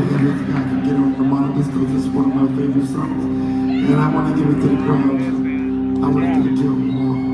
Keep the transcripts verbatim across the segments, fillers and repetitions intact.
And if I can get on the monitors because it's one of my favorite songs. And I want to give it to the crowd. I want to give it to them more.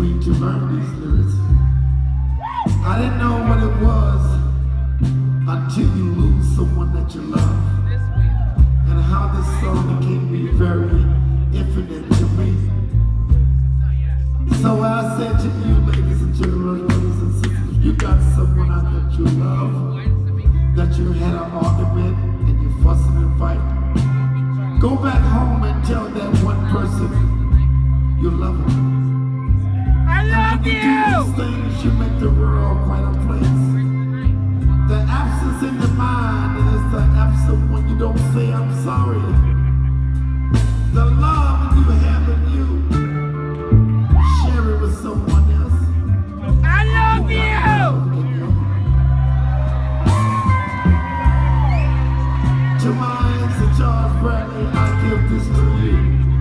sweet to learn these lyrics. I didn't know what it was until you lose someone that you love. And how this song can be very infinite to me. So I said to you, ladies and gentlemen, brothers and sisters, you got someone out that you love, that you had an argument and you fussing and fighting. Go back home and tell that one person you love them. I love you! Do these things, you make the world quite a place. The absence in the mind is the absence when you don't say I'm sorry. The love you have in you, share it with someone else. I love you! To mine, Sir Charles Bradley, I give this to you.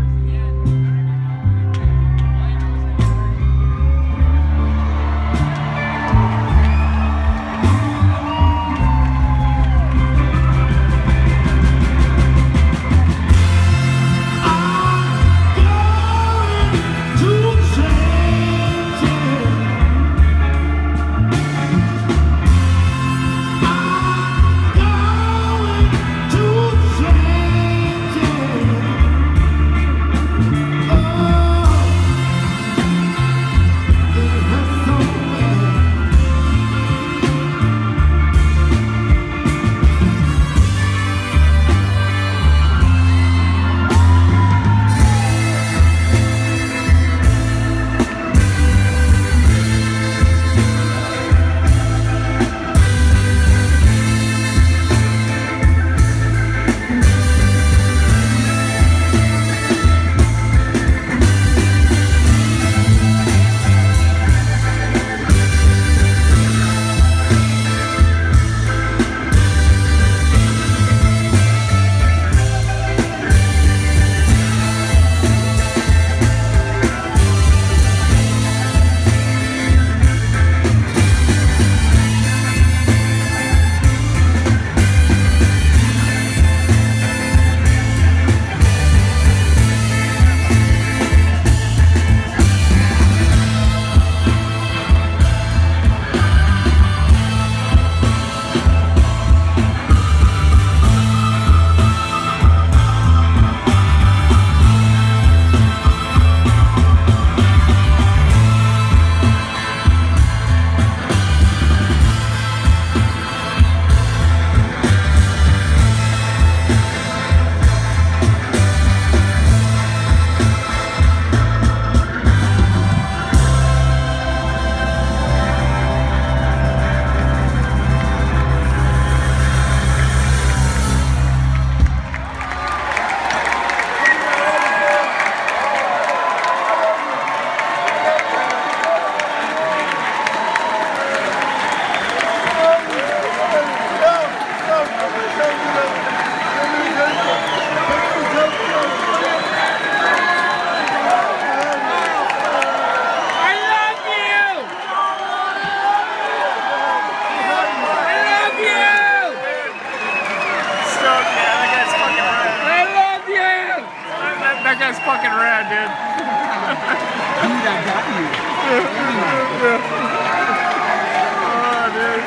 That guy's fucking rad, dude. Dude, I got you. Oh, dude.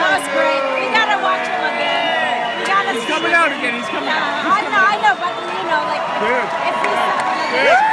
was great. We gotta watch him again. We gotta He's see coming him. out again. He's coming Yeah, out. I know, I know, but you know, like Dude. if he's. Dude.